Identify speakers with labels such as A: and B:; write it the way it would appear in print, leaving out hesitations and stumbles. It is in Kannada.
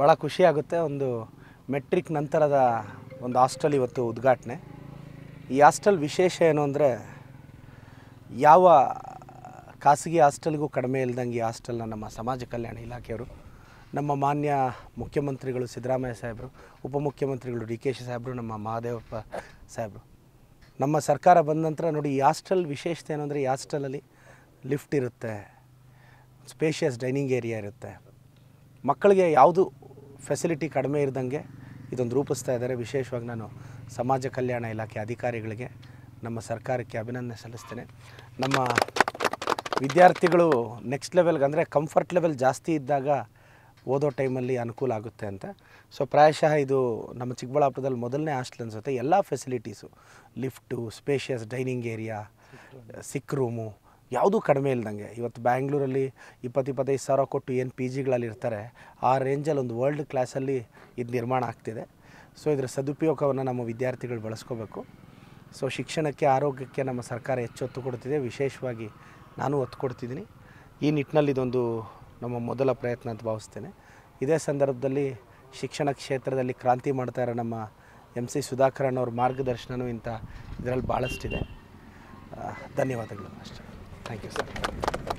A: ಭಾಳ ಖುಷಿಯಾಗುತ್ತೆ. ಒಂದು ಮೆಟ್ರಿಕ್ ನಂತರದ ಒಂದು ಹಾಸ್ಟೆಲ್ ಇವತ್ತು ಉದ್ಘಾಟನೆ. ಈ ಹಾಸ್ಟೆಲ್ ವಿಶೇಷ ಏನು ಅಂದರೆ, ಯಾವ ಖಾಸಗಿ ಹಾಸ್ಟೆಲ್ಗೂ ಕಡಿಮೆ ಇಲ್ದಂಗೆ ಈ ಹಾಸ್ಟೆಲ್ನ ನಮ್ಮ ಸಮಾಜ ಕಲ್ಯಾಣ ಇಲಾಖೆಯವರು, ನಮ್ಮ ಮಾನ್ಯ ಮುಖ್ಯಮಂತ್ರಿಗಳು ಸಿದ್ದರಾಮಯ್ಯ ಸಾಹೇಬರು, ಉಪಮುಖ್ಯಮಂತ್ರಿಗಳು DK ಸಾಹೇಬರು, ನಮ್ಮ ಮಹದೇವಪ್ಪ ಸಾಹೇಬರು, ನಮ್ಮ ಸರ್ಕಾರ ಬಂದ ನಂತರ ನೋಡಿ, ಈ ಹಾಸ್ಟೆಲ್ ವಿಶೇಷತೆ ಏನು ಅಂದರೆ, ಈ ಹಾಸ್ಟೆಲಲ್ಲಿ ಲಿಫ್ಟ್ ಇರುತ್ತೆ, ಸ್ಪೇಷಿಯಸ್ ಡೈನಿಂಗ್ ಏರಿಯಾ ಇರುತ್ತೆ, ಮಕ್ಕಳಿಗೆ ಯಾವುದು ಫೆಸಿಲಿಟಿ ಕಡಿಮೆ ಇರದಂಗೆ ಇದೊಂದು ರೂಪಿಸ್ತಾ ಇದ್ದಾರೆ. ವಿಶೇಷವಾಗಿ ನಾನು ಸಮಾಜ ಕಲ್ಯಾಣ ಇಲಾಖೆ ಅಧಿಕಾರಿಗಳಿಗೆ, ನಮ್ಮ ಸರ್ಕಾರಕ್ಕೆ ಅಭಿನಂದನೆ ಸಲ್ಲಿಸ್ತೇನೆ. ನಮ್ಮ ವಿದ್ಯಾರ್ಥಿಗಳು ನೆಕ್ಸ್ಟ್ ಲೆವೆಲ್ಗೆ ಅಂದರೆ ಕಂಫರ್ಟ್ ಲೆವೆಲ್ ಜಾಸ್ತಿ ಇದ್ದಾಗ ಓದೋ ಟೈಮಲ್ಲಿ ಅನುಕೂಲ ಆಗುತ್ತೆ ಅಂತ. ಸೊ ಪ್ರಾಯಶಃ ಇದು ನಮ್ಮ ಚಿಕ್ಕಬಳ್ಳಾಪುರದಲ್ಲಿ ಮೊದಲನೇ ಹಾಸ್ಟೆಲ್ ಅನಿಸುತ್ತೆ. ಎಲ್ಲ facilities, lift, spacious dining area, sick room, ಯಾವುದೂ ಕಡಿಮೆ ಇಲ್ದಂಗೆ. ಇವತ್ತು ಬ್ಯಾಂಗ್ಳೂರಲ್ಲಿ 20-25 ಸಾವಿರ ಕೊಟ್ಟು ಏನು PGಗಳಲ್ಲಿ ಇರ್ತಾರೆ, ಆ ರೇಂಜಲ್ಲಿ ಒಂದು ವರ್ಲ್ಡ್ ಕ್ಲಾಸಲ್ಲಿ ಇದು ನಿರ್ಮಾಣ ಆಗ್ತಿದೆ. ಸೊ ಇದರ ಸದುಪಯೋಗವನ್ನು ನಮ್ಮ ವಿದ್ಯಾರ್ಥಿಗಳು ಬಳಸ್ಕೋಬೇಕು. ಸೊ ಶಿಕ್ಷಣಕ್ಕೆ, ಆರೋಗ್ಯಕ್ಕೆ ನಮ್ಮ ಸರ್ಕಾರ ಹೆಚ್ಚು ಒತ್ತು ಕೊಡ್ತಿದೆ. ವಿಶೇಷವಾಗಿ ನಾನು ಒತ್ತು ಕೊಡ್ತಿದ್ದೀನಿ. ಈ ನಿಟ್ಟಿನಲ್ಲಿ ಇದೊಂದು ನಮ್ಮ ಮೊದಲ ಪ್ರಯತ್ನ ಅಂತ ಭಾವಿಸ್ತೇನೆ. ಇದೇ ಸಂದರ್ಭದಲ್ಲಿ ಶಿಕ್ಷಣ ಕ್ಷೇತ್ರದಲ್ಲಿ ಕ್ರಾಂತಿ ಮಾಡ್ತಾ ಇರೋ ನಮ್ಮ MC ಸುಧಾಕರನ್ ಅವ್ರ ಮಾರ್ಗದರ್ಶನವೂ ಇದರಲ್ಲಿ ಭಾಳಷ್ಟಿದೆ. ಧನ್ಯವಾದಗಳು ಅಷ್ಟೇ. Thank you sir.